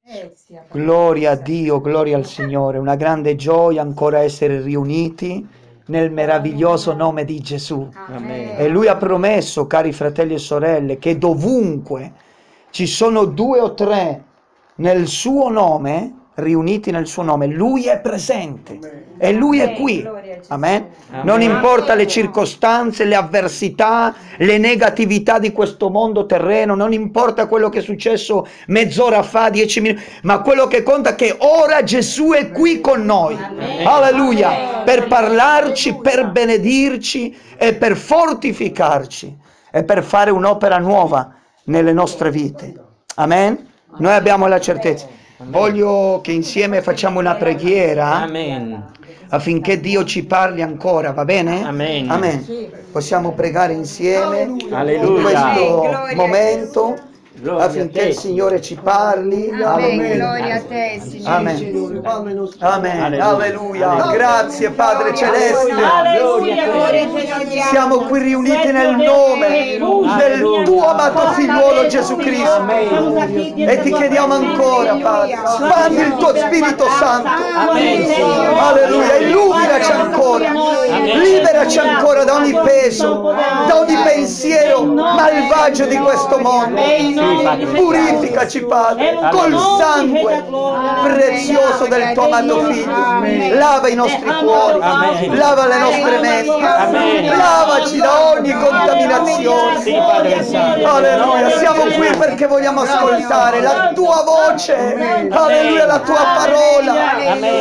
Gloria a Dio, gloria al Signore. Una grande gioia ancora essere riuniti nel meraviglioso nome di Gesù. Amen. E Lui ha promesso, cari fratelli e sorelle, che dovunque ci sono 2 o 3 nel suo nome, riuniti nel suo nome, Lui è presente e Lui è qui. Amen. Non importa le circostanze, le avversità, le negatività di questo mondo terreno, non importa quello che è successo mezz'ora fa, 10 minuti, ma quello che conta è che ora Gesù è qui con noi. Alleluia, per parlarci, per benedirci e per fortificarci e per fare un'opera nuova nelle nostre vite. Amen. Noi abbiamo la certezza. Voglio che insieme facciamo una preghiera. Amen. Affinché Dio ci parli ancora, va bene? Amen. Amen. Possiamo pregare insieme Alleluia. in questo Gloria momento Gloria a affinché te. il Signore ci parli. Amen. Alleluia. Gloria a te, Signore. Amen. Amen. Alleluia. Alleluia. Alleluia. Grazie Padre Celeste. Gloria a te. Siamo qui riuniti nel nome del tuo amato figliuolo Gesù Cristo. E ti chiediamo ancora, Padre, spandi il tuo Spirito Santo. Alleluia, illuminaci ancora, liberaci ancora da ogni peso, da ogni pensiero malvagio di questo mondo. Purificaci, Padre, col sangue prezioso del tuo amato figlio. Lava i nostri cuori, lava le nostre menti, lavaci da ogni contaminazione. Alleluia, siamo qui perché vogliamo ascoltare la tua voce. Alleluia, la tua parola.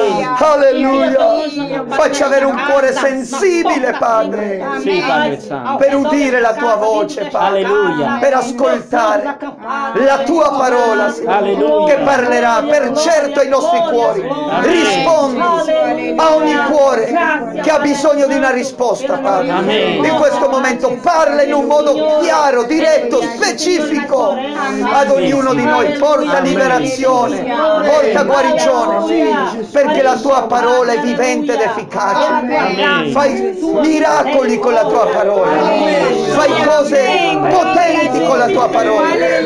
Alleluia, facci avere un cuore sensibile, Padre, per udire la tua voce, Padre, Alleluia. per ascoltare la tua parola, Signore, Alleluia. che parlerà per certo ai nostri cuori. Rispondi a ogni cuore che ha bisogno di una risposta, Padre. Amen. In questo momento parla in un modo chiaro, diretto, specifico ad ognuno di noi. Porta liberazione, porta guarigione, perché la tua parola è vivente ed efficace. Amen. Fai miracoli con la tua parola, fai cose potenti con la tua parola,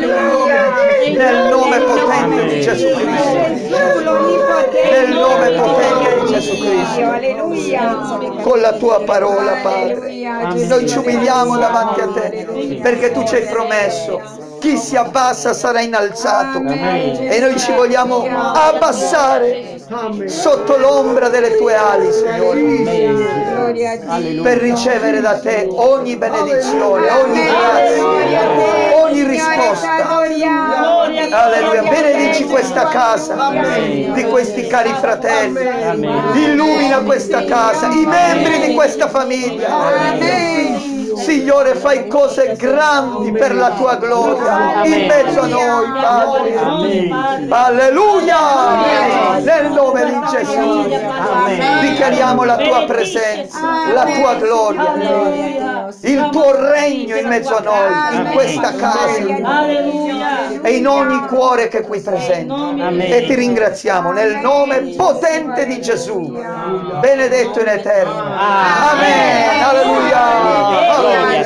nel nome potente di Gesù Cristo, nel nome potente di Gesù Cristo, con la tua parola, Padre. Noi ci umiliamo davanti a te, perché tu ci hai promesso: chi si abbassa sarà innalzato, e noi ci vogliamo abbassare sotto l'ombra delle tue ali, Signore, per ricevere da te ogni benedizione, ogni grazia, ogni risposta. Alleluia, benedici questa casa di questi cari fratelli, illumina questa casa, i membri di questa famiglia. Signore, fai cose grandi per la tua gloria in mezzo a noi, Padre. Alleluia! Nel nome di Gesù dichiariamo la tua presenza, la tua gloria, il tuo regno in mezzo a noi, in questa casa e in ogni cuore che è qui presente. E ti ringraziamo nel nome potente di Gesù, benedetto in eterno. Amen. Alleluia.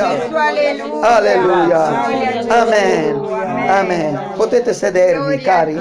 Alleluia. Amen. Amen. Potete sedervi, cari.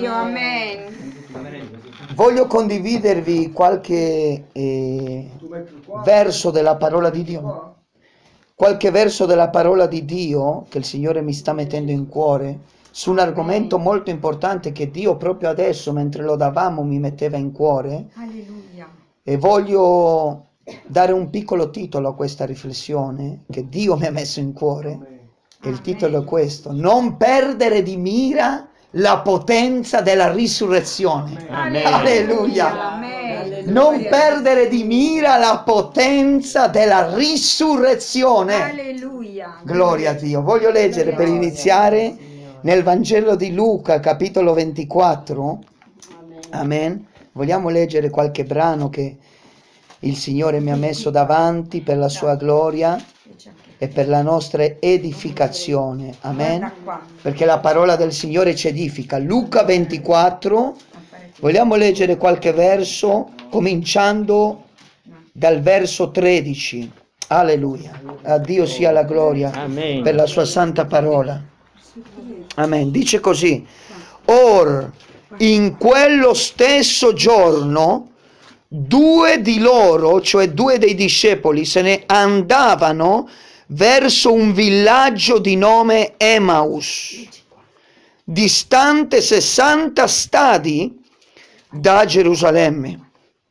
Voglio condividervi qualche verso della parola di Dio. Qualche verso della parola di Dio che il Signore mi sta mettendo in cuore su un argomento molto importante che Dio proprio adesso, mentre lo davamo, mi metteva in cuore. Alleluia. E voglio dare un piccolo titolo a questa riflessione che Dio mi ha messo in cuore. E il titolo è questo: non perdere di mira la potenza della risurrezione. Amen. Alleluia. Amen. Non perdere di mira la potenza della risurrezione. Alleluia. Gloria a Dio. Voglio leggere per iniziare nel Vangelo di Luca, capitolo 24. Amen. Vogliamo leggere qualche brano che il Signore mi ha messo davanti per la sua gloria e per la nostra edificazione. Amen. Perché la parola del Signore ci edifica. Luca 24. Vogliamo leggere qualche verso, cominciando dal verso 13. Alleluia. A Dio sia la gloria Amen. per la sua santa parola. Amen. Dice così: Or, In quello stesso giorno, due di loro, cioè due dei discepoli, se ne andavano verso un villaggio di nome Emmaus, distante 60 stadi da Gerusalemme.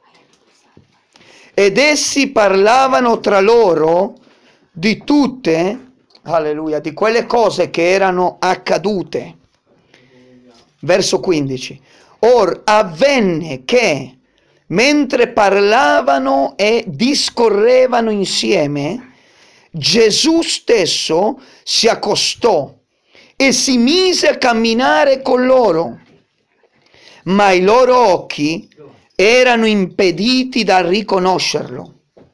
Ed essi parlavano tra loro di tutte, alleluia, di quelle cose che erano accadute. Verso 15. Or avvenne che, mentre parlavano e discorrevano insieme, Gesù stesso si accostò e si mise a camminare con loro, ma i loro occhi erano impediti dal riconoscerlo.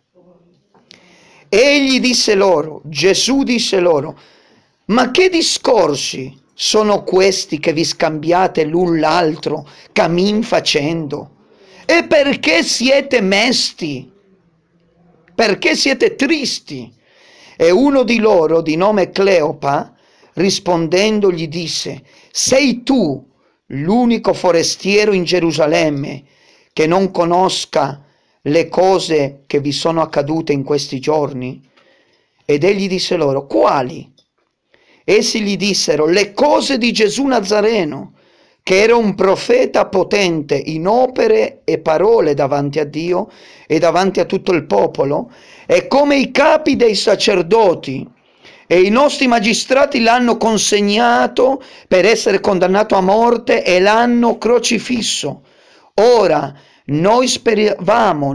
Egli disse loro, Gesù disse loro, ma che discorsi sono questi che vi scambiate l'un l'altro, cammin facendo? E perché siete mesti? Perché siete tristi? E uno di loro, di nome Cleopa, rispondendo gli disse, sei tu l'unico forestiero in Gerusalemme che non conosca le cose che vi sono accadute in questi giorni? Ed egli disse loro, quali? Essi gli dissero, le cose di Gesù Nazareno, che era un profeta potente in opere e parole davanti a Dio e davanti a tutto il popolo, e come i capi dei sacerdoti e i nostri magistrati l'hanno consegnato per essere condannato a morte e l'hanno crocifisso. Ora, noi speravamo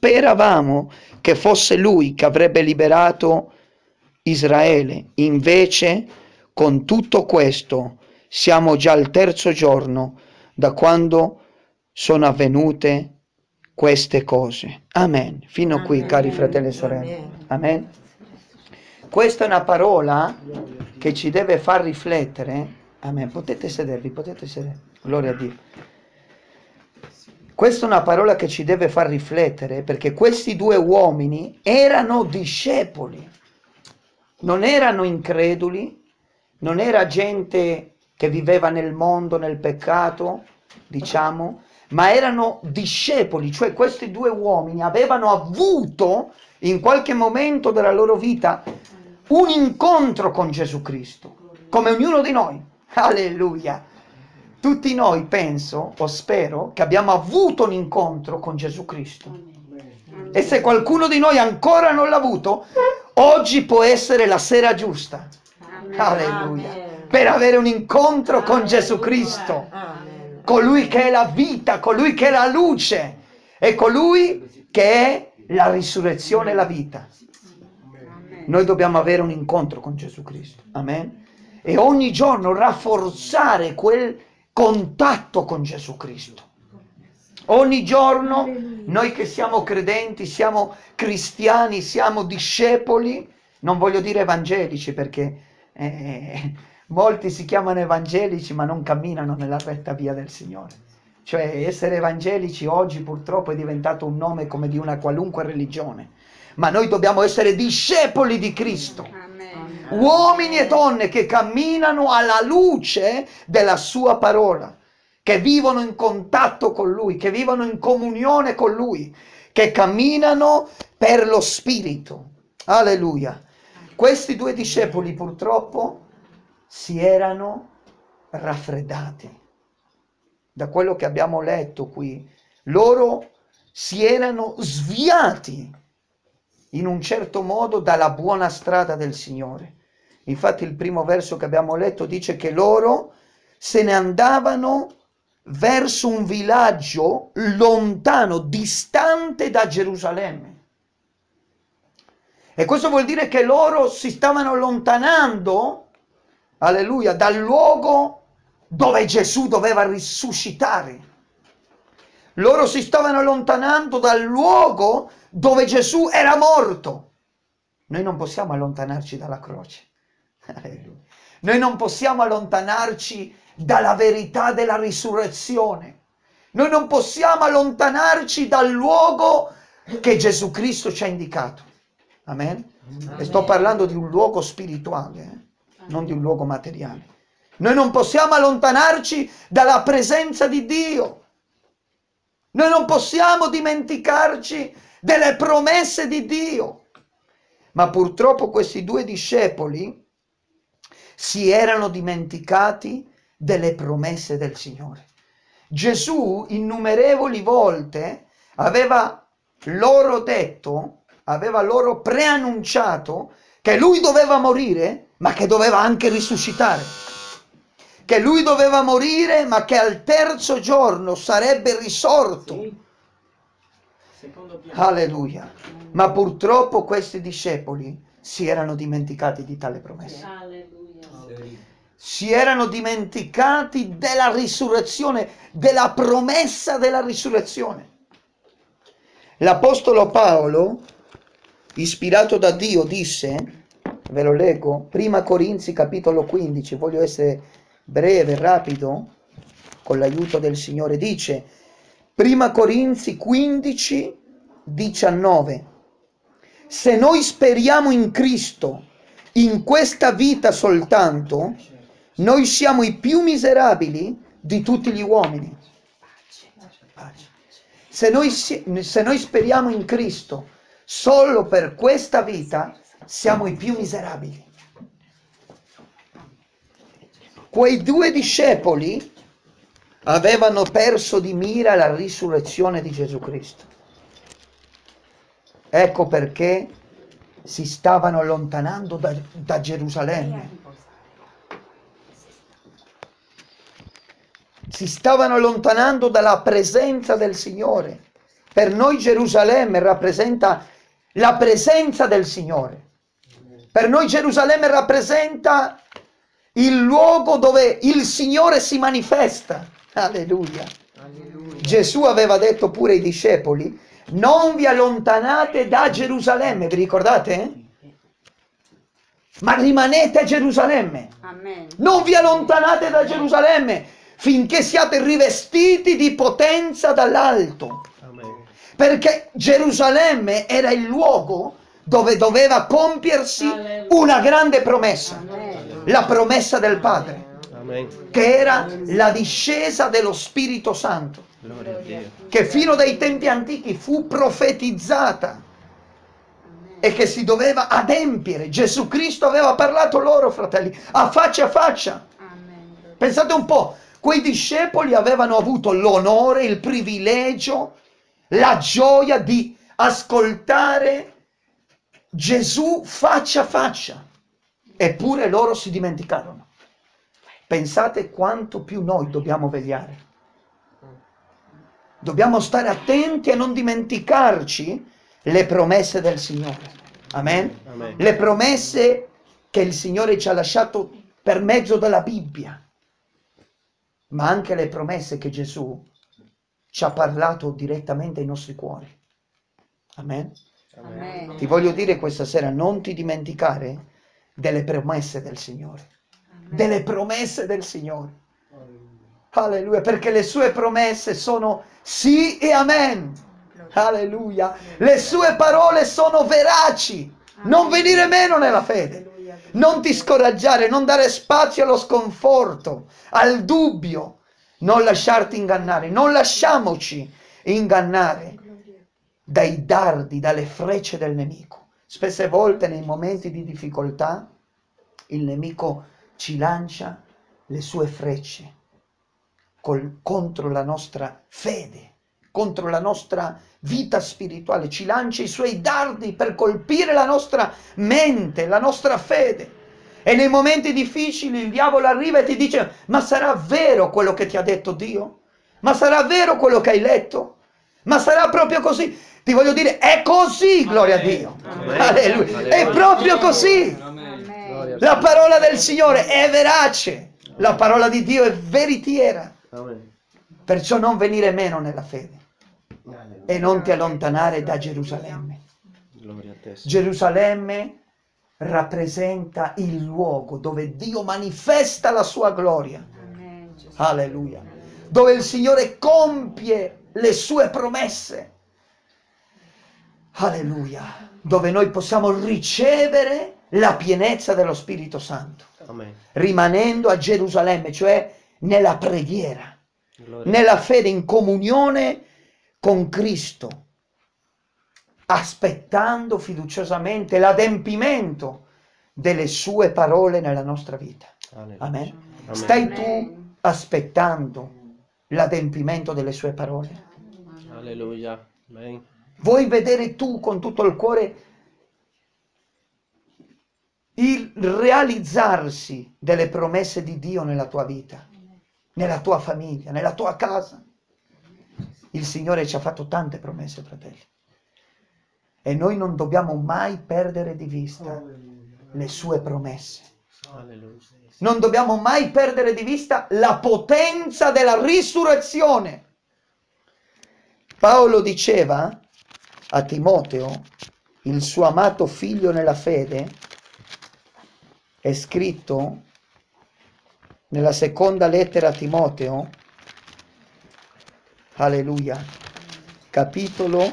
che fosse lui che avrebbe liberato Israele. Invece, con tutto questo, siamo già al terzo giorno da quando sono avvenute queste cose. Amen. Fino qui, cari fratelli e sorelle. Amen. Questa è una parola che ci deve far riflettere. Amen. Potete sedervi, potete sedere. Gloria a Dio. Questa è una parola che ci deve far riflettere, perché questi due uomini erano discepoli. Non erano increduli, non era gente che viveva nel mondo, nel peccato, diciamo, ma erano discepoli, cioè questi due uomini avevano avuto in qualche momento della loro vita un incontro con Gesù Cristo, come ognuno di noi. Alleluia! Tutti noi, penso o spero, che abbiamo avuto un incontro con Gesù Cristo. E se qualcuno di noi ancora non l'ha avuto, oggi può essere la sera giusta. Alleluia. Per avere un incontro con Gesù Cristo. Colui che è la vita, colui che è la luce e colui che è la risurrezione e la vita. Noi dobbiamo avere un incontro con Gesù Cristo. Amen. E ogni giorno rafforzare quel contatto con Gesù Cristo. Ogni giorno noi che siamo credenti, siamo cristiani, siamo discepoli, non voglio dire evangelici perché molti si chiamano evangelici ma non camminano nella retta via del Signore. Cioè essere evangelici oggi purtroppo è diventato un nome come di una qualunque religione. Ma noi dobbiamo essere discepoli di Cristo. Amen. Uomini e donne che camminano alla luce della sua parola, che vivono in contatto con Lui, che vivono in comunione con Lui, che camminano per lo Spirito. Alleluia. Questi due discepoli purtroppo si erano raffreddati. Da quello che abbiamo letto qui, loro si erano sviati in un certo modo dalla buona strada del Signore. Infatti il primo verso che abbiamo letto dice che loro se ne andavano verso un villaggio lontano, distante da Gerusalemme. E questo vuol dire che loro si stavano allontanando, alleluia, dal luogo dove Gesù doveva risuscitare. Loro si stavano allontanando dal luogo dove Gesù era morto. Noi non possiamo allontanarci dalla croce. Alleluia. Noi non possiamo allontanarci dalla verità della risurrezione. Noi non possiamo allontanarci dal luogo che Gesù Cristo ci ha indicato. Amen? E sto parlando di un luogo spirituale, non di un luogo materiale. Noi non possiamo allontanarci dalla presenza di Dio. Noi non possiamo dimenticarci delle promesse di Dio. Ma purtroppo questi due discepoli si erano dimenticati delle promesse del Signore. Gesù innumerevoli volte aveva loro detto, aveva loro preannunciato che lui doveva morire, ma che doveva anche risuscitare. Che lui doveva morire, ma che al terzo giorno sarebbe risorto. Alleluia. Ma purtroppo questi discepoli si erano dimenticati di tale promessa. Si erano dimenticati della risurrezione, della promessa della risurrezione. L'Apostolo Paolo, ispirato da Dio, disse, ve lo leggo, Prima Corinzi capitolo 15, voglio essere breve, rapido, con l'aiuto del Signore, dice, Prima Corinzi 15, 19, se noi speriamo in Cristo in questa vita soltanto, noi siamo i più miserabili di tutti gli uomini. Se noi speriamo in Cristo solo per questa vita, siamo i più miserabili. Quei due discepoli avevano perso di mira la risurrezione di Gesù Cristo. Ecco perché si stavano allontanando da Gerusalemme. Si stavano allontanando dalla presenza del Signore. Per noi Gerusalemme rappresenta la presenza del Signore. Per noi Gerusalemme rappresenta il luogo dove il Signore si manifesta. Alleluia. Gesù aveva detto pure ai discepoli, non vi allontanate da Gerusalemme, vi ricordate? Ma rimanete a Gerusalemme. Amen. Non vi allontanate da Gerusalemme finché siate rivestiti di potenza dall'alto. Perché Gerusalemme era il luogo dove doveva compiersi una grande promessa. La promessa del Padre. Che era la discesa dello Spirito Santo. Che fino dai tempi antichi fu profetizzata. E che si doveva adempiere. Gesù Cristo aveva parlato loro, fratelli, a faccia. Pensate un po'. Quei discepoli avevano avuto l'onore, il privilegio, la gioia di ascoltare Gesù faccia a faccia. Eppure loro si dimenticarono. Pensate quanto più noi dobbiamo vegliare. Dobbiamo stare attenti a non dimenticarci le promesse del Signore. Amen? Amen. Le promesse che il Signore ci ha lasciato per mezzo della Bibbia. Ma anche le promesse che Gesù ci ha parlato direttamente ai nostri cuori. Amen? Amen. Ti voglio dire questa sera, non ti dimenticare delle promesse del Signore. Delle promesse del Signore. Alleluia, perché le sue promesse sono sì e amen. Alleluia. Le sue parole sono veraci. Non venire meno nella fede. Non ti scoraggiare, non dare spazio allo sconforto, al dubbio. Non lasciarti ingannare. Non lasciamoci ingannare dai dardi, dalle frecce del nemico. Spesse volte nei momenti di difficoltà il nemico ci lancia le sue frecce contro la nostra fede, contro la nostra vita spirituale, ci lancia i suoi dardi per colpire la nostra mente, la nostra fede. E nei momenti difficili il diavolo arriva e ti dice: ma sarà vero quello che ti ha detto Dio? Ma sarà vero quello che hai letto? Ma sarà proprio così? Ti voglio dire, è così, gloria a Dio. Alleluia. È proprio così. La parola del Signore è verace. La parola di Dio è veritiera. Perciò non venire meno nella fede e non ti allontanare da Gerusalemme. Gerusalemme rappresenta il luogo dove Dio manifesta la sua gloria. Alleluia. Dove il Signore compie le sue promesse. Alleluia. Dove noi possiamo ricevere la pienezza dello Spirito Santo. Amen. rimanendo a Gerusalemme, cioè nella preghiera, Gloria. nella fede, in comunione con Cristo, aspettando fiduciosamente l'adempimento delle sue parole nella nostra vita. Alleluia. Amen. Amen. Stai tu aspettando l'adempimento delle sue parole? Alleluia. Amen. Vuoi vedere tu con tutto il cuore il realizzarsi delle promesse di Dio nella tua vita, nella tua famiglia, nella tua casa? Il Signore ci ha fatto tante promesse, fratelli, e noi non dobbiamo mai perdere di vista le sue promesse. Alleluia. Non dobbiamo mai perdere di vista la potenza della risurrezione. Paolo diceva a Timoteo, il suo amato figlio nella fede, è scritto nella seconda lettera a Timoteo, alleluia, capitolo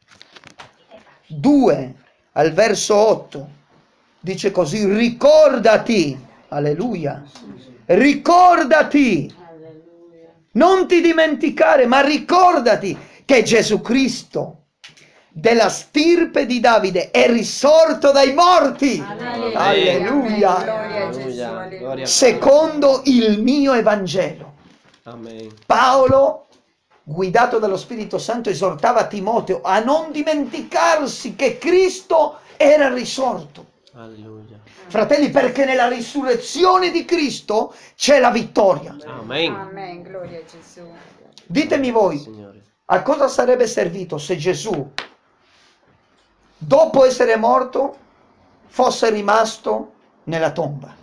2 al verso 8, dice così: ricordati, alleluia, ricordati, non ti dimenticare, ma ricordati che Gesù Cristo, della stirpe di Davide, è risorto dai morti. Alleluia. Gloria a Gesù, Alleluia. alleluia. Gloria a Secondo il mio Evangelo. Amen. Paolo, guidato dallo Spirito Santo, esortava Timoteo a non dimenticarsi che Cristo era risorto. Alleluia. Fratelli, perché nella risurrezione di Cristo c'è la vittoria. Amen. Amen, gloria a Gesù. Ditemi voi, Signore. a cosa sarebbe servito se Gesù, dopo essere morto, fosse rimasto nella tomba?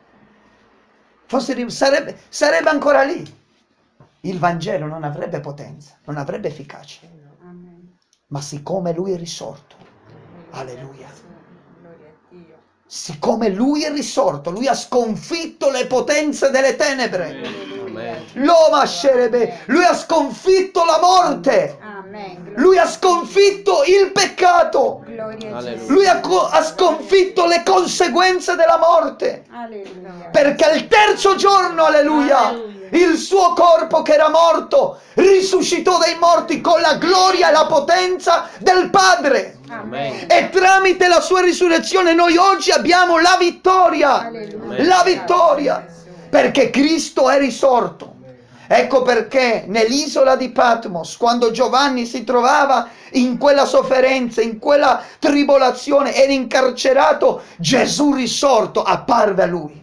Sarebbe ancora lì. Il Vangelo non avrebbe potenza, non avrebbe efficacia. Amen. Ma siccome lui è risorto, alleluia, Gloria a Dio. siccome lui è risorto, lui ha sconfitto le potenze delle tenebre. Amen. L'Oma Scerebe, lui ha sconfitto la morte. Amen. Lui ha sconfitto il peccato. Gloria a Gesù. Lui ha sconfitto le conseguenze della morte. Alleluia. Perché al terzo giorno, alleluia, il suo corpo che era morto risuscitò dai morti con la gloria e la potenza del Padre. Amen. E tramite la sua risurrezione noi oggi abbiamo la vittoria. Alleluia. La vittoria. Perché Cristo è risorto. Ecco perché nell'isola di Patmos, quando Giovanni si trovava in quella sofferenza, in quella tribolazione, era incarcerato, Gesù risorto apparve a lui.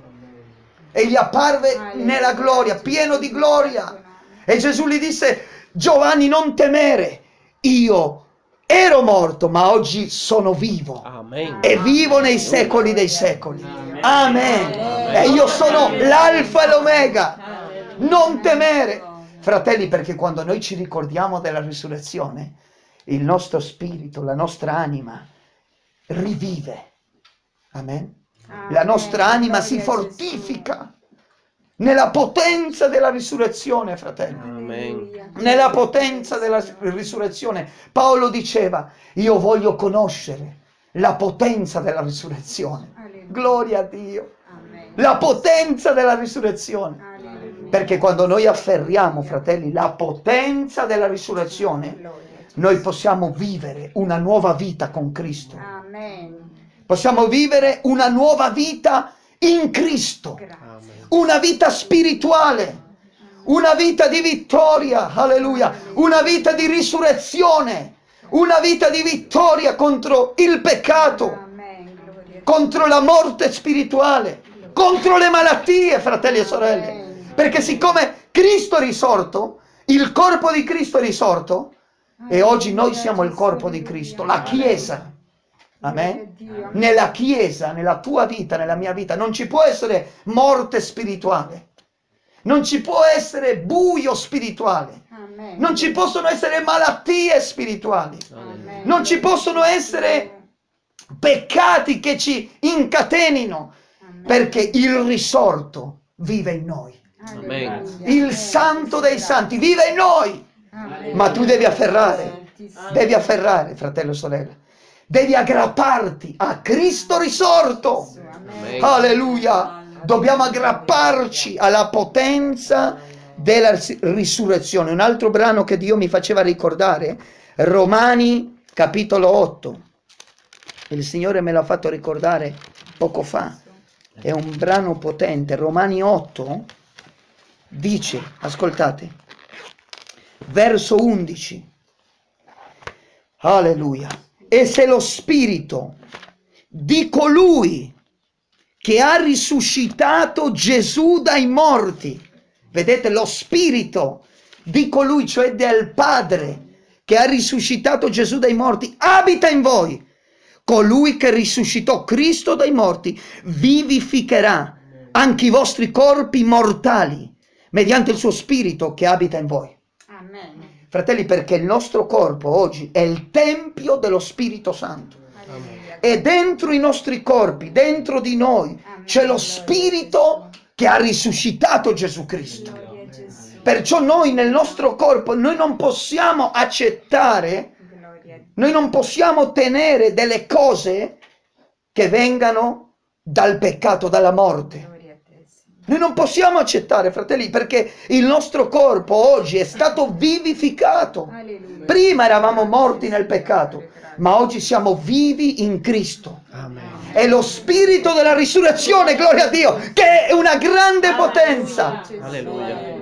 E gli apparve nella gloria, pieno di gloria. E Gesù gli disse: Giovanni, non temere, io ero morto, ma oggi sono vivo. Amen. E vivo nei secoli dei secoli. Amen. E io sono l'alfa e l'omega. Non temere. Fratelli, perché quando noi ci ricordiamo della risurrezione, il nostro spirito, la nostra anima rivive. Amen. La nostra anima si fortifica nella potenza della risurrezione, fratelli. Amen. Nella potenza della risurrezione. Paolo diceva: io voglio conoscere la potenza della risurrezione. Gloria a Dio. Amen. La potenza della risurrezione. Alleluia. Perché quando noi afferriamo, fratelli, la potenza della risurrezione, Gloria a Gesù. noi possiamo vivere una nuova vita con Cristo. Amen. Possiamo vivere una nuova vita in Cristo. Grazie. Amen. Una vita spirituale, una vita di vittoria, alleluia, una vita di risurrezione, una vita di vittoria contro il peccato, Amen. Gloria a Dio. contro la morte spirituale, contro le malattie, fratelli e sorelle. Perché siccome Cristo è risorto, il corpo di Cristo è risorto, e oggi noi siamo il corpo di Cristo, la Chiesa. Amen. Nella Chiesa, nella tua vita, nella mia vita, non ci può essere morte spirituale. Non ci può essere buio spirituale. Amen. Non ci possono essere malattie spirituali. Amen. Non ci possono essere peccati che ci incatenino. Amen. Perché il risorto vive in noi. Alleluia. Il Santo dei Santi vive in noi. Amen. Ma tu devi afferrare, fratello e sorella. Devi aggrapparti a Cristo risorto. Amen. Alleluia. Dobbiamo aggrapparci alla potenza della risurrezione. Un altro brano che Dio mi faceva ricordare, Romani capitolo 8. Il Signore me l'ha fatto ricordare poco fa. È un brano potente. Romani 8 dice, ascoltate, verso 11. Alleluia. E se lo spirito di colui che ha risuscitato Gesù dai morti, vedete, lo spirito di colui, cioè del Padre, che ha risuscitato Gesù dai morti, abita in voi. Colui che risuscitò Cristo dai morti vivificherà anche i vostri corpi mortali mediante il suo spirito che abita in voi. Amen. Fratelli, perché il nostro corpo oggi è il tempio dello Spirito Santo. Alleluia. E dentro i nostri corpi, dentro di noi, c'è lo Spirito che ha risuscitato Gesù Cristo. Gloria a Gesù. Perciò noi nel nostro corpo, noi non possiamo accettare, Gloria a Dio. noi non possiamo tenere delle cose che vengano dal peccato, dalla morte. Gloria a te, Signore. Noi non possiamo accettare, fratelli, perché il nostro corpo oggi è stato vivificato. Alleluia. Prima eravamo morti nel peccato, ma oggi siamo vivi in Cristo. Amen. È lo spirito della risurrezione, gloria a Dio, che è una grande potenza, Alleluia.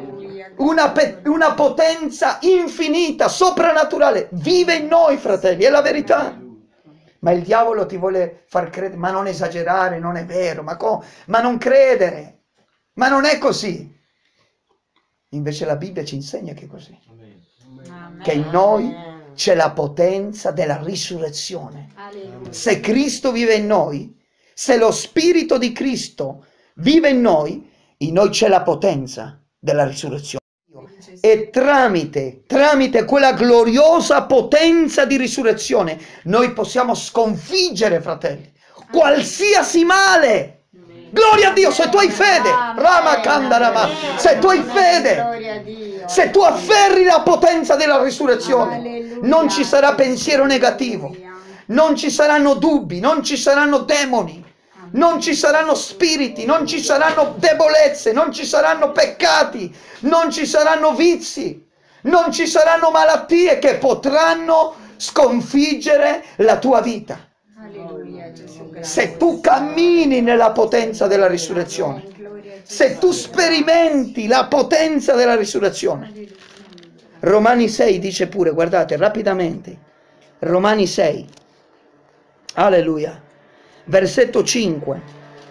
una potenza infinita, soprannaturale. Vive in noi, fratelli, è la verità. Ma il diavolo ti vuole far credere, ma non esagerare, non è vero, ma non credere, ma non è così. Invece la Bibbia ci insegna che è così, Amen. che in noi c'è la potenza della risurrezione. Alleluia. Se Cristo vive in noi, se lo Spirito di Cristo vive in noi c'è la potenza della risurrezione. E tramite quella gloriosa potenza di risurrezione noi possiamo sconfiggere, fratelli, qualsiasi male. Gloria a Dio, se tu hai fede, Rama Kandarama, se tu hai fede, Gloria a Dio. se tu afferri la potenza della risurrezione, Alleluia. non ci sarà pensiero negativo, Alleluia. non ci saranno dubbi, non ci saranno demoni, non ci saranno spiriti, non ci saranno debolezze, non ci saranno peccati, non ci saranno vizi, non ci saranno malattie che potranno sconfiggere la tua vita. Alleluia, Gesù. Se tu cammini nella potenza della risurrezione, Gloria a Gesù. se tu sperimenti la potenza della risurrezione. Romani 6 dice pure, guardate rapidamente, Romani 6, alleluia, versetto 5,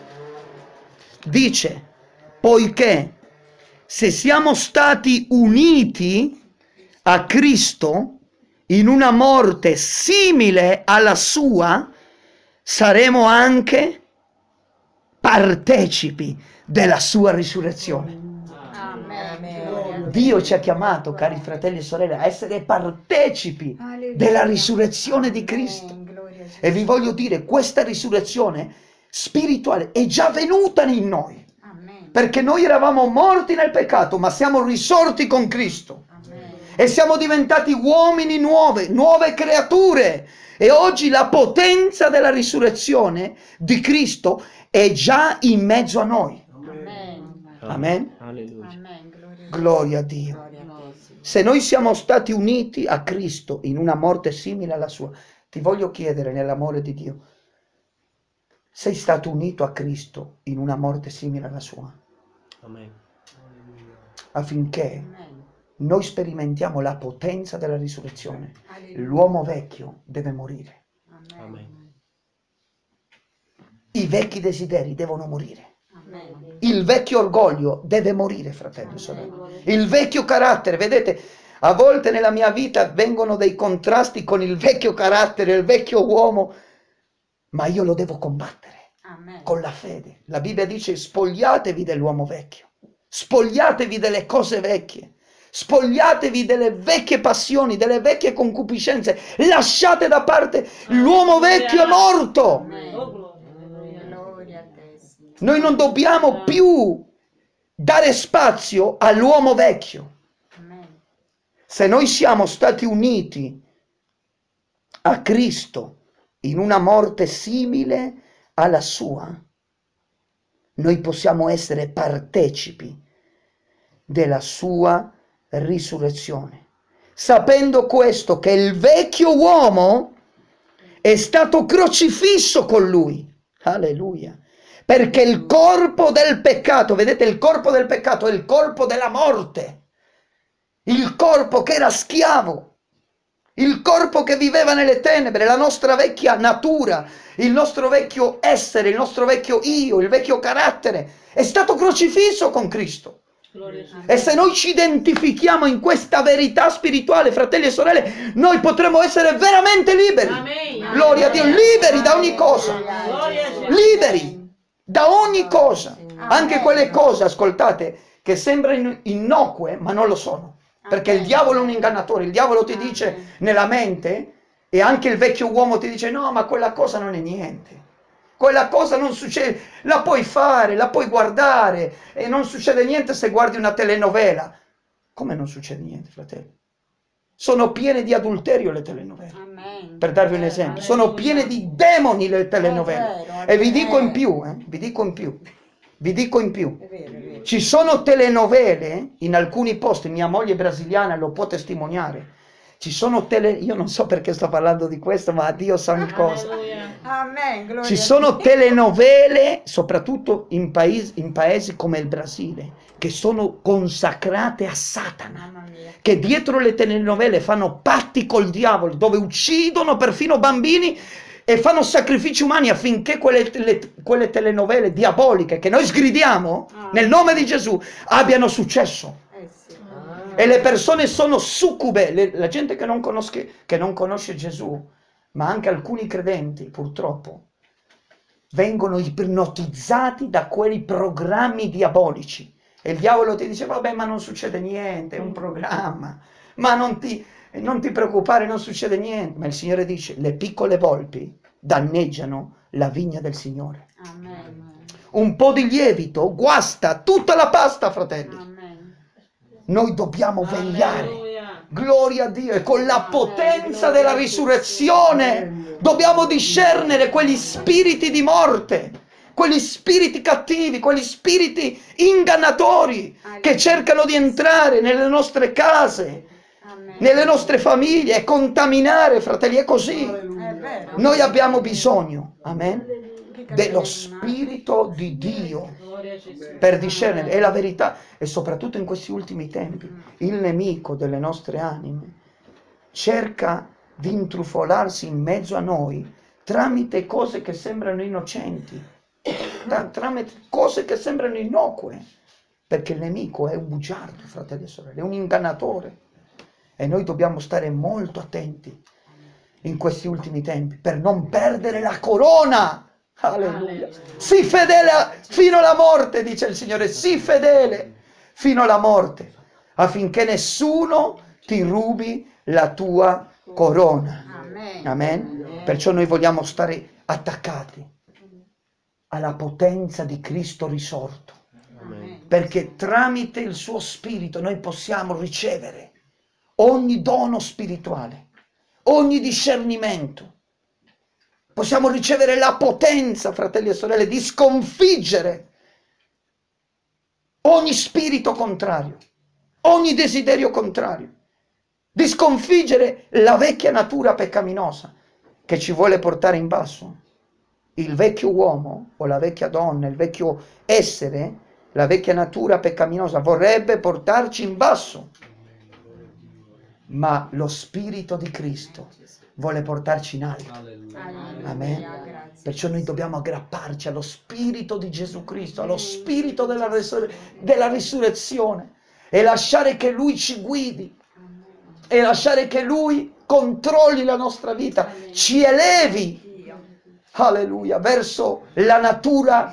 dice, poiché se siamo stati uniti a Cristo in una morte simile alla sua, saremo anche partecipi della sua risurrezione. Amen. Dio ci ha chiamato, cari fratelli e sorelle, a essere partecipi della risurrezione di Cristo. Gloria a Gesù. E vi voglio dire, questa risurrezione spirituale è già venuta in noi, Amen. perché noi eravamo morti nel peccato, ma siamo risorti con Cristo Amen. e siamo diventati uomini nuove creature. E oggi la potenza della risurrezione di Cristo è già in mezzo a noi. Amen. Amen. Alleluia. Amen. Gloria a Dio. Gloria a Dio. Gloria a te, Signore. Se noi siamo stati uniti a Cristo in una morte simile alla sua, ti voglio chiedere nell'amore di Dio, sei stato unito a Cristo in una morte simile alla sua? Amen. Affinché Amen. noi sperimentiamo la potenza della risurrezione. Alleluia. L'uomo vecchio deve morire. Amen. Amen. I vecchi desideri devono morire. Amen. Il vecchio orgoglio deve morire, fratelli e sorelle. Il vecchio carattere, vedete, a volte nella mia vita vengono dei contrasti con il vecchio carattere, il vecchio uomo, ma io lo devo combattere Amen. con la fede. La Bibbia dice spogliatevi dell'uomo vecchio, spogliatevi delle cose vecchie, spogliatevi delle vecchie passioni, delle vecchie concupiscenze, lasciate da parte, l'uomo vecchio è morto. Amen. Gloria a te, Signore. Noi non dobbiamo più dare spazio all'uomo vecchio. Amen. Se noi siamo stati uniti a Cristo in una morte simile alla sua, noi possiamo essere partecipi della sua risurrezione. Sapendo questo, che il vecchio uomo è stato crocifisso con lui. Alleluia. Perché il corpo del peccato, vedete, il corpo del peccato è il corpo della morte. Il corpo che era schiavo. Il corpo che viveva nelle tenebre, la nostra vecchia natura, il nostro vecchio essere, il nostro vecchio io, il vecchio carattere, è stato crocifisso con Cristo. E se noi ci identifichiamo in questa verità spirituale, fratelli e sorelle, noi potremo essere veramente liberi. Amen. Gloria a Dio, liberi da ogni cosa. Liberi da ogni cosa. Anche quelle cose, ascoltate, che sembrano innocue, ma non lo sono. Perché il diavolo è un ingannatore, il diavolo ti dice nella mente, e anche il vecchio uomo ti dice no, ma quella cosa non è niente, quella cosa non succede, la puoi fare, la puoi guardare e non succede niente se guardi una telenovela. Come non succede niente, fratelli? Sono piene di adulterio le telenovele. Amen. Per darvi un esempio, sono piene di demoni le telenovele. E vi dico in più, vi dico in più. È vero. Ci sono telenovele in alcuni posti, mia moglie brasiliana lo può testimoniare. Ci sono io non so perché sto parlando di questo, ma Dio sa ogni cosa. Amen. Gloria Ci a sono Dio. telenovele, soprattutto in paesi come il Brasile, che sono consacrate a Satana, Mamma mia. che dietro le telenovele fanno patti col diavolo, dove uccidono perfino bambini e fanno sacrifici umani affinché quelle telenovele diaboliche che noi sgridiamo nel nome di Gesù abbiano successo. Sì. E le persone sono succube, la gente che non conosce Gesù, ma anche alcuni credenti purtroppo, vengono ipnotizzati da quei programmi diabolici. E il diavolo ti dice, vabbè, ma non succede niente, è un programma, ma non ti preoccupare, non succede niente. Ma il Signore dice, le piccole volpi danneggiano la vigna del Signore. Amen. Un po' di lievito guasta tutta la pasta, fratelli. Amen. Noi dobbiamo vegliare, gloria a Dio, e con la potenza della risurrezione dobbiamo discernere quegli spiriti di morte, quegli spiriti cattivi, quegli spiriti ingannatori che cercano di entrare nelle nostre case, nelle nostre famiglie e contaminare, fratelli, è così. È vero. Noi abbiamo bisogno, amen, dello Spirito di Dio per discernere, è la verità. E soprattutto in questi ultimi tempi il nemico delle nostre anime cerca di intrufolarsi in mezzo a noi tramite cose che sembrano innocenti, tramite cose che sembrano innocue, perché il nemico è un bugiardo, fratelli e sorelle, è un ingannatore, e noi dobbiamo stare molto attenti in questi ultimi tempi per non perdere la corona. Alleluia. Sii fedele fino alla morte, dice il Signore, sii fedele fino alla morte, affinché nessuno ti rubi la tua corona. Amen. Amen. Perciò noi vogliamo stare attaccati alla potenza di Cristo risorto, Amen. perché tramite il suo Spirito noi possiamo ricevere ogni dono spirituale, ogni discernimento. Possiamo ricevere la potenza, fratelli e sorelle, di sconfiggere ogni spirito contrario, ogni desiderio contrario, di sconfiggere la vecchia natura peccaminosa che ci vuole portare in basso. Il vecchio uomo o la vecchia donna, il vecchio essere, la vecchia natura peccaminosa vorrebbe portarci in basso, ma lo Spirito di Cristo vuole portarci in alto. Amen. Perciò noi dobbiamo aggrapparci allo Spirito di Gesù Cristo, allo Spirito della risurrezione, e lasciare che Lui ci guidi, e lasciare che Lui controlli la nostra vita, ci elevi, alleluia, verso la natura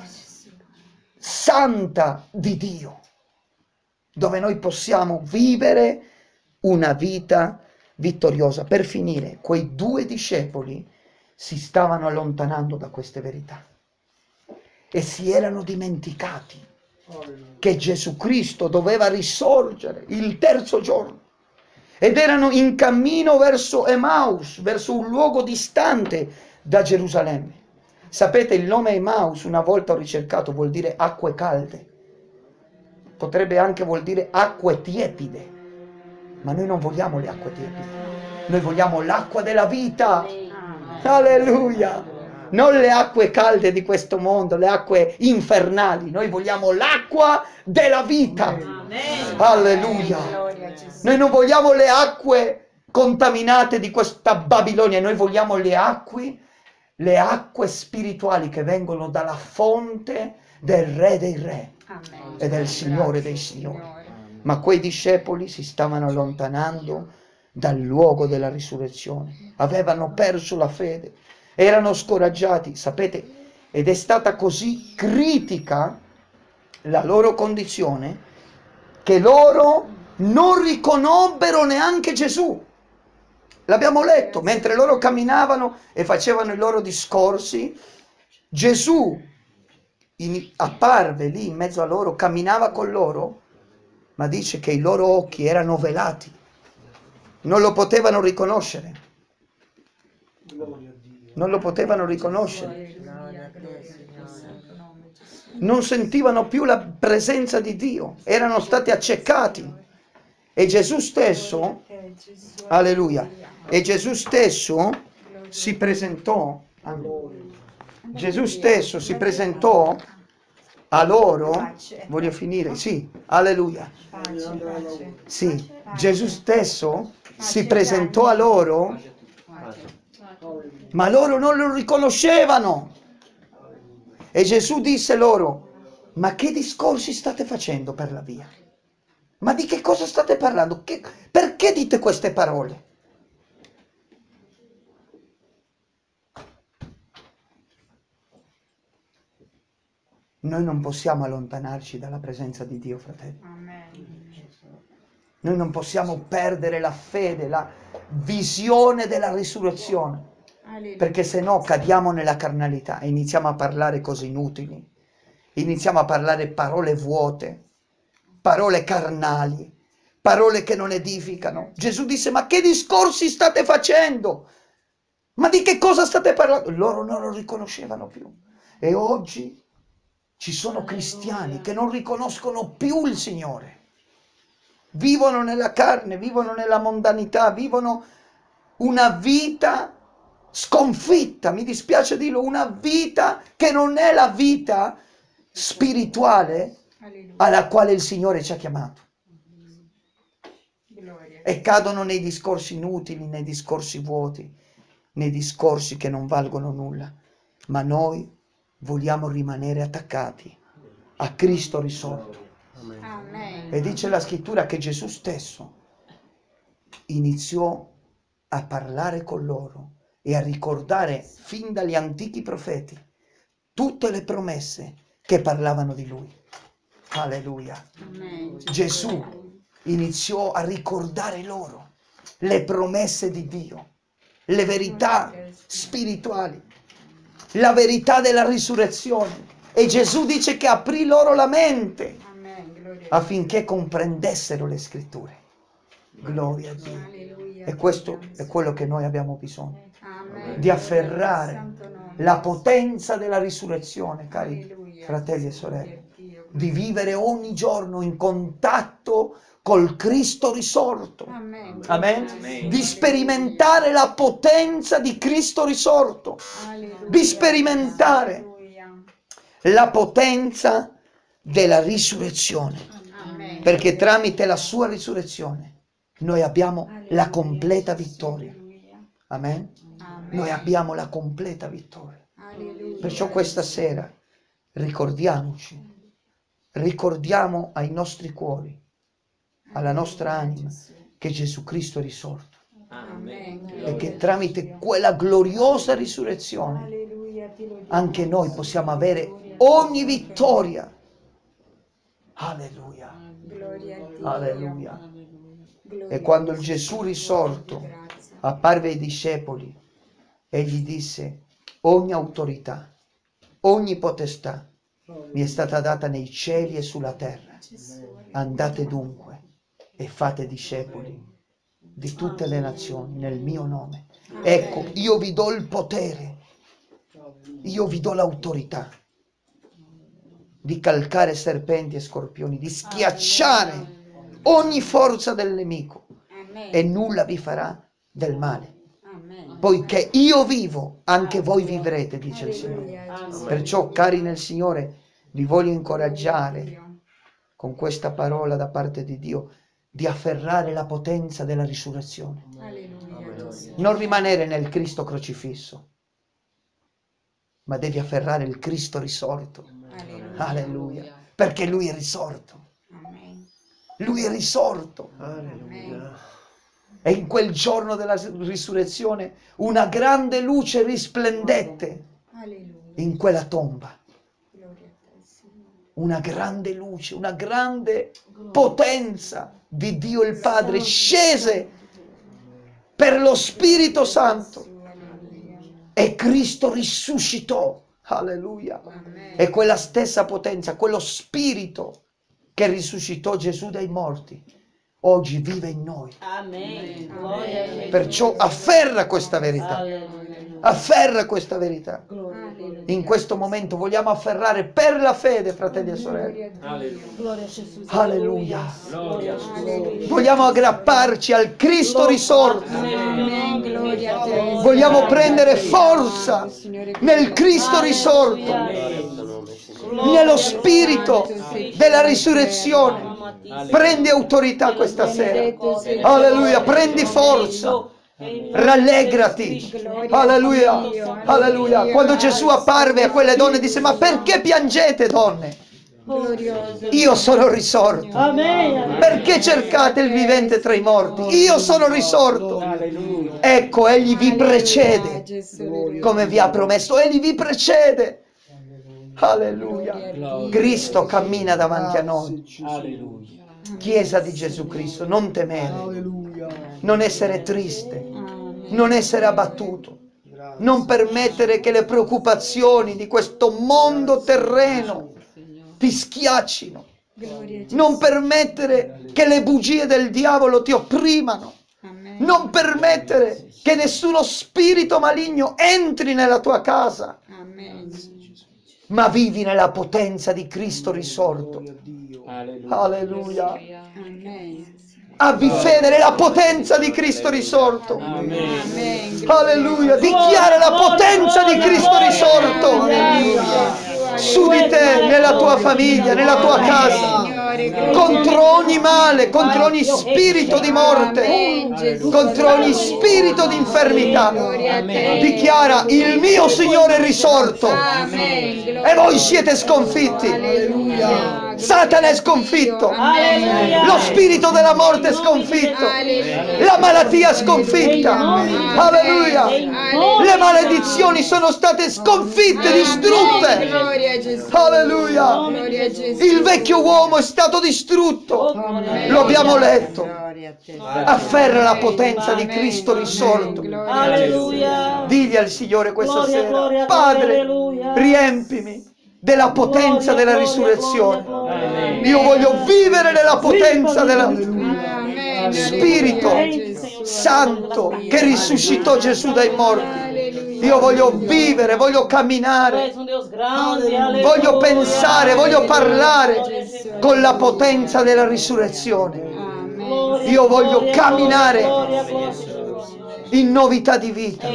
santa di Dio, dove noi possiamo vivere una vita vittoriosa. Per finire, quei due discepoli si stavano allontanando da queste verità e si erano dimenticati che Gesù Cristo doveva risorgere il terzo giorno, ed erano in cammino verso Emaus, verso un luogo distante da Gerusalemme. Sapete, il nome Emmaus, una volta ho ricercato, vuol dire acque calde. Potrebbe anche vuol dire acque tiepide. Ma noi non vogliamo le acque tiepide. Noi vogliamo l'acqua della vita. Alleluia. Non le acque calde di questo mondo, le acque infernali. Noi vogliamo l'acqua della vita. Alleluia. Noi non vogliamo le acque contaminate di questa Babilonia. Noi vogliamo le acque spirituali che vengono dalla fonte del Re dei Re e del Signore dei Signori. Ma quei discepoli si stavano allontanando dal luogo della risurrezione. Avevano perso la fede. Erano scoraggiati, sapete, ed è stata così critica la loro condizione che loro non riconobbero neanche Gesù. L'abbiamo letto, mentre loro camminavano e facevano i loro discorsi, Gesù apparve lì in mezzo a loro, camminava con loro, ma dice che i loro occhi erano velati, non lo potevano riconoscere. Non lo potevano riconoscere. Non sentivano più la presenza di Dio, erano stati accecati. E Gesù stesso, alleluia, e Gesù stesso si presentò, Gesù stesso si presentò a loro, voglio finire, sì, alleluia, sì, Gesù stesso si presentò a loro, ma loro non lo riconoscevano. E Gesù disse loro: ma che discorsi state facendo per la via? Ma di che cosa state parlando? Perché dite queste parole? Noi non possiamo allontanarci dalla presenza di Dio, fratelli. Noi non possiamo perdere la fede, la visione della risurrezione, perché se no cadiamo nella carnalità e iniziamo a parlare cose inutili, iniziamo a parlare parole vuote, parole carnali, parole che non edificano. Gesù disse: ma che discorsi state facendo? Ma di che cosa state parlando? Loro non lo riconoscevano più. E oggi ci sono cristiani che non riconoscono più il Signore. Vivono nella carne, vivono nella mondanità, vivono una vita sconfitta, mi dispiace dirlo, una vita che non è la vita spirituale alla quale il Signore ci ha chiamato. E cadono nei discorsi inutili, nei discorsi vuoti, nei discorsi che non valgono nulla. Ma noi vogliamo rimanere attaccati a Cristo risorto. Amen. E dice la scrittura che Gesù stesso iniziò a parlare con loro e a ricordare fin dagli antichi profeti tutte le promesse che parlavano di lui. Alleluia. Amen. Gesù iniziò a ricordare loro le promesse di Dio, le verità spirituali, la verità della risurrezione. E Gesù dice che aprì loro la mente affinché comprendessero le scritture. Gloria a Dio. Alleluia. E questo è quello che noi abbiamo bisogno, Amen. di afferrare Santo nome. la potenza della risurrezione, cari Alleluia. fratelli e sorelle, Dio. di vivere ogni giorno in contatto col Cristo risorto. Amen. Amen. Di sperimentare la potenza di Cristo risorto, Alleluia. di sperimentare Alleluia. la potenza della risurrezione, Amen. perché tramite la sua risurrezione noi abbiamo la completa vittoria. Alleluia. Amen. Amen. Noi abbiamo la completa vittoria. Alleluia. Perciò questa sera ricordiamoci, ricordiamo ai nostri cuori, alla nostra anima, che Gesù Cristo è risorto Amen. e che tramite quella gloriosa risurrezione Alleluia. Ti lo dico. anche noi possiamo avere ogni vittoria. Alleluia. Gloria a Dio. Alleluia. Gloria E quando a il Dio. Gesù risorto Grazie. apparve ai discepoli, egli disse: ogni autorità, ogni potestà mi è stata data nei cieli e sulla terra. Andate dunque e fate discepoli di tutte le nazioni nel mio nome. Ecco, io vi do il potere io vi do l'autorità di calcare serpenti e scorpioni, di schiacciare ogni forza del nemico e nulla vi farà del male. Poiché io vivo, anche voi vivrete, dice il Signore. Perciò, cari nel Signore, vi voglio incoraggiare con questa parola da parte di Dio di afferrare la potenza della risurrezione. Non rimanere nel Cristo crocifisso, ma devi afferrare il Cristo risorto. Alleluia. Perché Lui è risorto. Lui è risorto. E in quel giorno della risurrezione una grande luce risplendette in quella tomba. Una grande luce, una grande potenza di Dio il Padre scese per lo Spirito Santo e Cristo risuscitò. Alleluia. E quella stessa potenza, quello Spirito che risuscitò Gesù dai morti, oggi vive in noi. Perciò afferra questa verità. Afferra questa verità. In questo momento vogliamo afferrare per la fede, fratelli e sorelle. Alleluia. Vogliamo aggrapparci al Cristo risorto. Vogliamo prendere forza nel Cristo risorto, nello Spirito della risurrezione. Prendi autorità questa sera. Alleluia. Prendi forza. Rallegrati. Alleluia. Alleluia. Quando Gesù apparve a quelle donne disse: ma perché piangete, donne? Io sono risorto. Perché cercate il vivente tra i morti? Io sono risorto. Ecco, egli vi precede come vi ha promesso. Egli vi precede. Alleluia. Cristo cammina davanti a noi. Chiesa di Gesù Cristo, non temere, non essere triste, non essere abbattuto, non permettere che le preoccupazioni di questo mondo terreno ti schiaccino, non permettere che le bugie del diavolo ti opprimano, non permettere che nessuno spirito maligno entri nella tua casa, ma vivi nella potenza di Cristo risorto. Alleluia. Abbi fede nella potenza di Cristo risorto. Alleluia. Dichiara la potenza di Cristo risorto su di te, nella tua famiglia, nella tua casa, contro ogni male, contro ogni spirito di morte, contro ogni spirito di infermità. Dichiara: il mio Signore è risorto e voi siete sconfitti. Satana è sconfitto, lo spirito della morte è sconfitto, la malattia è sconfitta. Alleluia. Le maledizioni sono state sconfitte, distrutte. Alleluia. Il vecchio uomo è stato distrutto, lo abbiamo letto. Afferra la potenza di Cristo risorto. Digli al Signore questa sera: Padre, riempimi della potenza della risurrezione. Io voglio vivere nella potenza della Spirito Santo che risuscitò Gesù dai morti. Io voglio vivere, voglio camminare, voglio pensare, voglio parlare con la potenza della risurrezione. Io voglio camminare in novità di vita.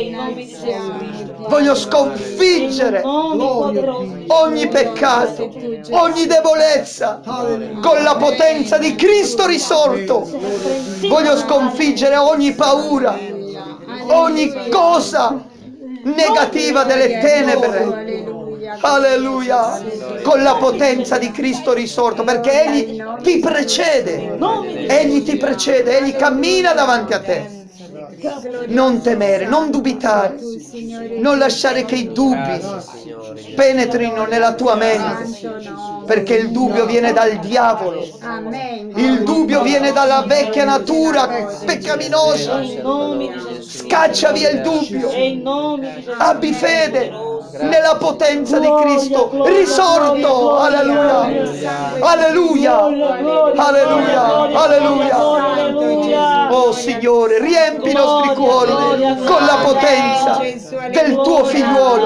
Voglio sconfiggere ogni peccato, ogni debolezza con la potenza di Cristo risorto. Voglio sconfiggere ogni paura, ogni cosa negativa delle tenebre. Alleluia. Con la potenza di Cristo risorto, perché Egli ti precede. Egli ti precede, Egli cammina davanti a te. Non temere, non dubitare, non lasciare che i dubbi penetrino nella tua mente, perché il dubbio viene dal diavolo, il dubbio viene dalla vecchia natura peccaminosa. Scaccia via il dubbio, abbi fede nella potenza di Cristo risorto. Alleluia, alleluia, alleluia, alleluia. Oh Signore, riempi i nostri cuori con la potenza del tuo figliuolo.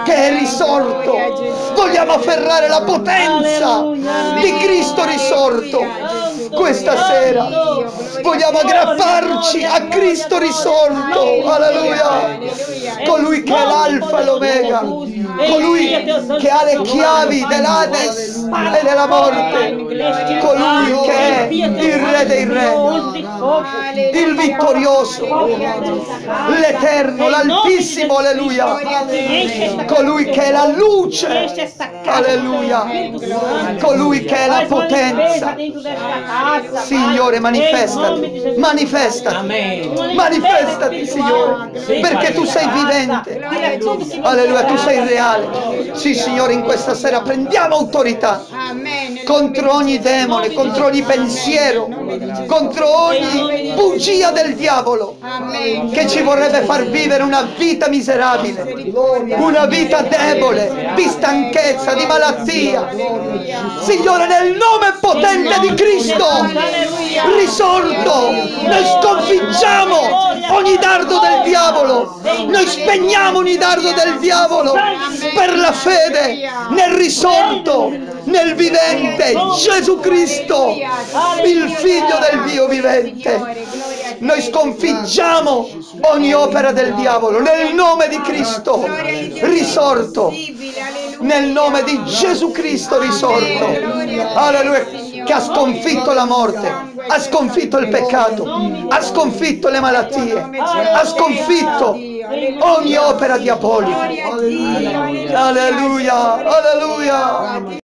che è risorto. Vogliamo afferrare la potenza di Cristo risorto. Questa sera vogliamo aggrapparci a Cristo risorto. Alleluia. Colui che è l'alfa e l'omega, colui che ha le chiavi dell'Ades e della morte, colui che è il re dei re, il vittorioso, l'eterno, l'altissimo. Alleluia. Colui che è la luce, alleluia, colui che è la potenza. Signore, manifestati, manifestati, manifestati, Signore, perché tu sei vivente. Alleluia, tu sei reale. Sì, Signore, in questa sera prendiamo autorità contro ogni demone, contro ogni pensiero, contro ogni bugia del diavolo che ci vorrebbe far vivere una vita miserabile, una vita debole, di stanchezza, di malattia. Signore, nel nome potente di Cristo risorto, noi sconfiggiamo ogni dardo del diavolo, noi spegniamo ogni dardo del diavolo per la fede nel risorto, nel vivente Gesù Cristo, il Figlio del Dio vivente. Noi sconfiggiamo ogni opera del diavolo nel nome di Cristo risorto, nel nome di Gesù Cristo risorto. Alleluia, che ha sconfitto la morte, ha sconfitto il peccato, ha sconfitto le malattie, ha sconfitto ogni opera diabolica. Alleluia, alleluia.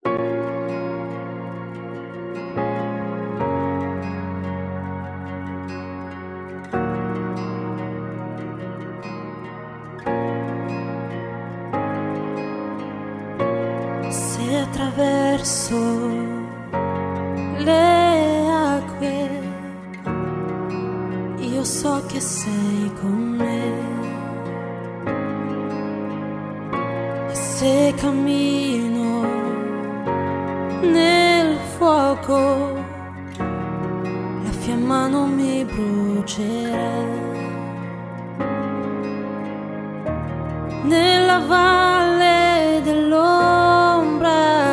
Se attraverso le acque, io so che sei con me. E se cammino nel fuoco, la fiamma non mi brucerà. Nella valle dell'ombra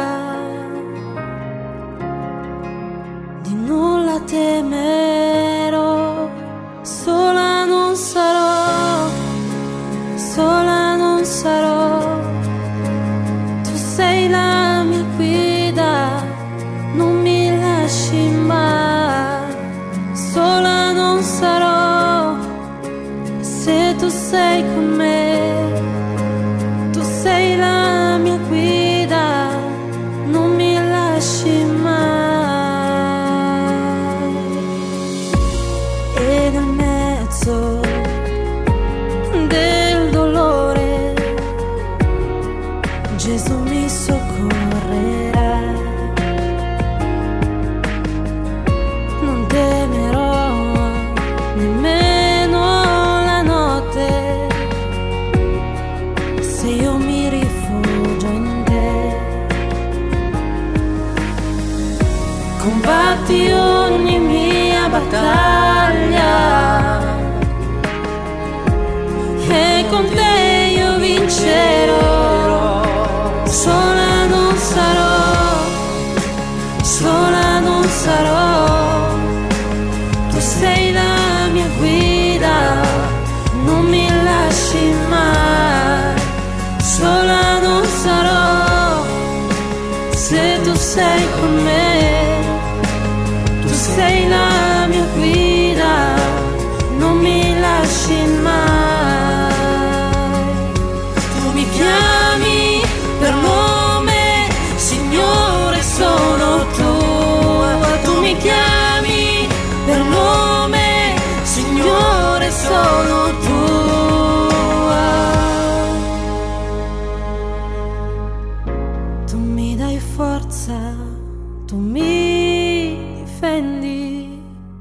di nulla temerò, sola non sarò, sola non sarò. Tu sei la mia guida, non mi lasci mai, sola non sarò, se tu sei con me. Sei la mia guida, non mi lasci mai. E nel mezzo del dolore Gesù mi soccorrerà. Non temerò nemmeno la notte, se io mi rifugio in te. Combatti ogni mia battaglia e con te io vincerò. Sola non sarò, sola non sarò. Tu sei la mia guida, non mi lasci mai. Sola non sarò, se tu sei con me. Tu sei la mia guida, non mi lasci mai. Tu mi chiami per nome, Signore sono tua. Tu mi chiami per nome, Signore sono tua. Tu mi dai forza, tu mi difendi,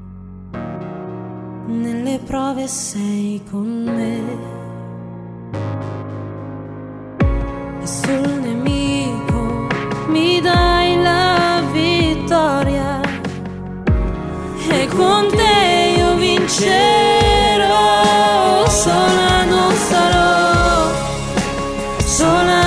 nelle prove sei con me. E sul nemico mi dai la vittoria, e con te io vincerò. Sola non sarò, sola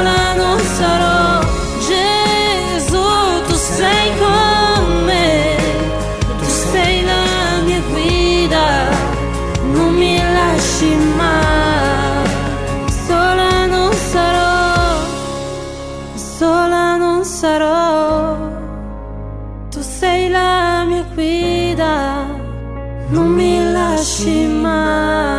sola non sarò. Gesù, tu sei con me, tu sei la mia guida, non mi lasci mai. Sola non sarò, sola non sarò, tu sei la mia guida, non mi lasci mai.